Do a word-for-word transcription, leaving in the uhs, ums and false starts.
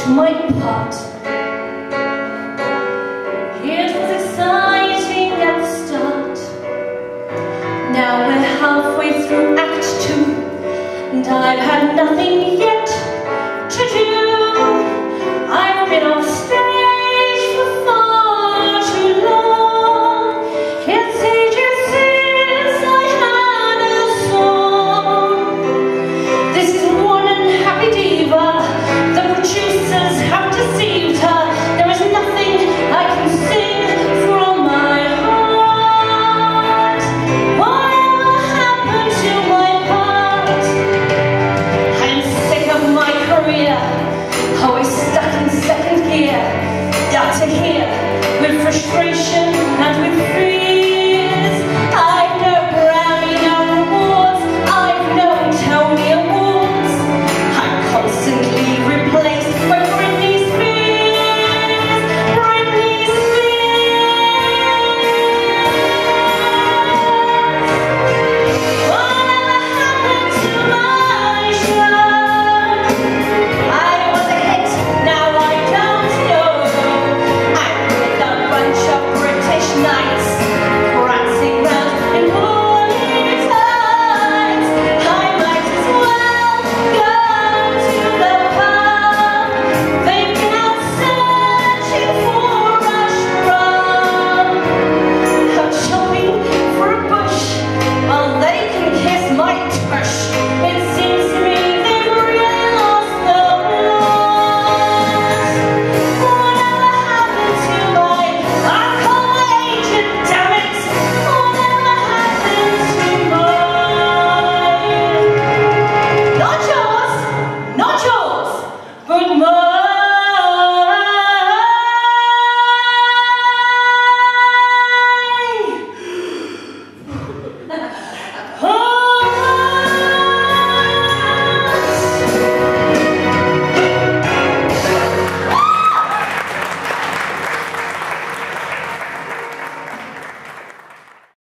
my part. It was exciting at the start. Now we're halfway through Act Two, and I've had nothing yet to do. I've been off stage for far too long. It's ages since I had a song. This is one unhappy diva. The producers have deceived her. There is nothing I can sing from my heart. Whatever happened to my part? I'm sick of my career, always stuck in second gear. Up to here, with frustration and with fears. I've no Grammy, no awards. I've no Tony Awards. I'm constantly replaced by Britney Spears. Britney Spears. Whatever happened to my show? I was a hit, now I don't know. I'm with a bunch of British knights, prancing round in holy tights. I might as well go to the pub. They've been out searching for a shrub. I'm shopping for a bush, while they can kiss my tush. It seems to me they've really lost the plot. Whatever happened to my, I'll call my agent, damn it. Whatever happened to mine? Not yours, not yours, but mine.